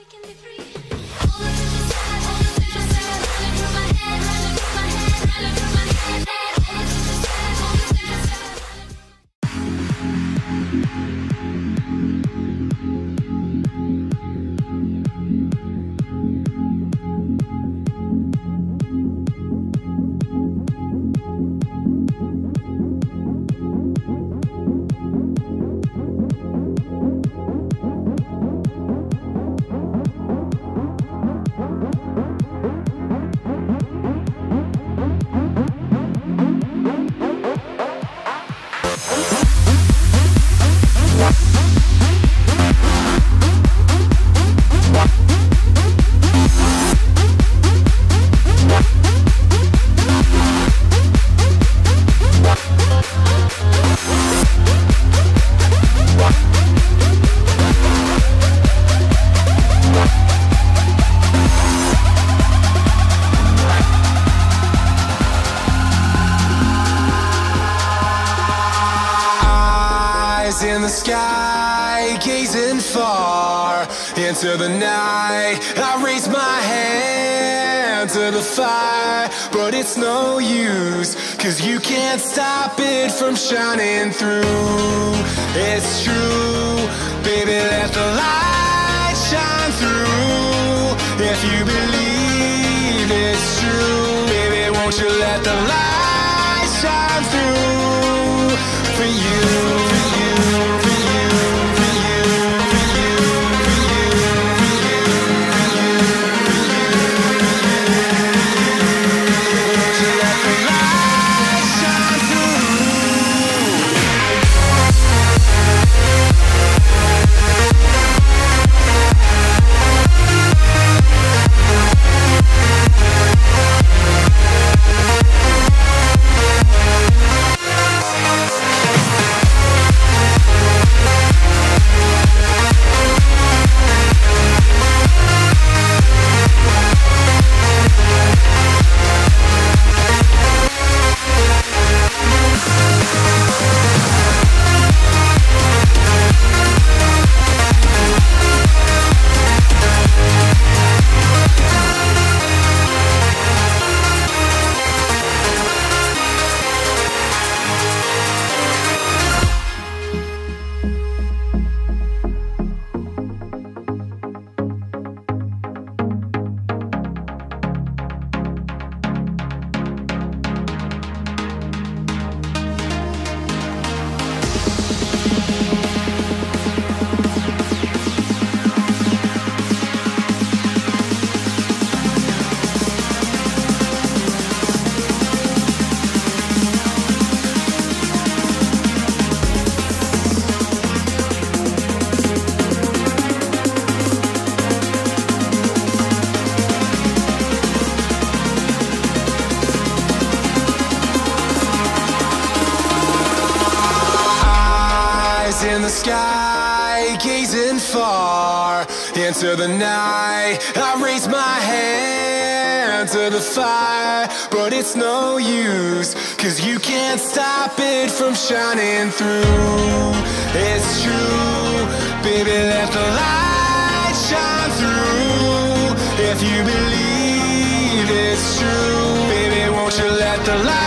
In the sky, gazing far into the night, I raise my hand to the fire, but it's no use, 'cause you can't stop it from shining through. It's true, baby, let the light shine through. If you believe it's true, baby, won't you let the light shine through for you. In the sky, gazing far into the night, I raise my hand to the fire, but it's no use, 'cause you can't stop it from shining through. It's true, baby, let the light shine through. If you believe it's true, baby, won't you let the light